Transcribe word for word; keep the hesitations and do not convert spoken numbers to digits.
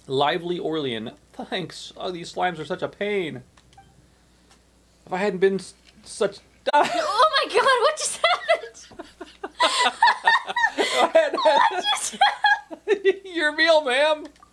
Lively Orlean. Thanks. Oh, these slimes are such a pain. If I hadn't been such... Oh my god, what just happened? What just happened? Your meal, ma'am.